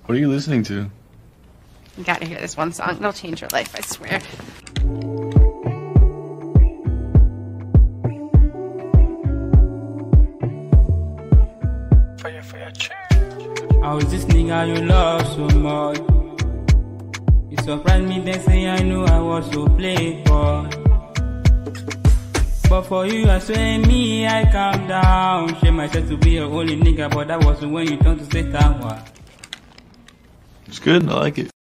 What are you listening to? You gotta hear this one song. It'll change your life, I swear. I was this nigga you love so much. You surprised me then say I knew I was so playboy. But for you I swear me I calm down. Shame myself to be your only nigga, but that was when you turned to say that one. It's good, I like it.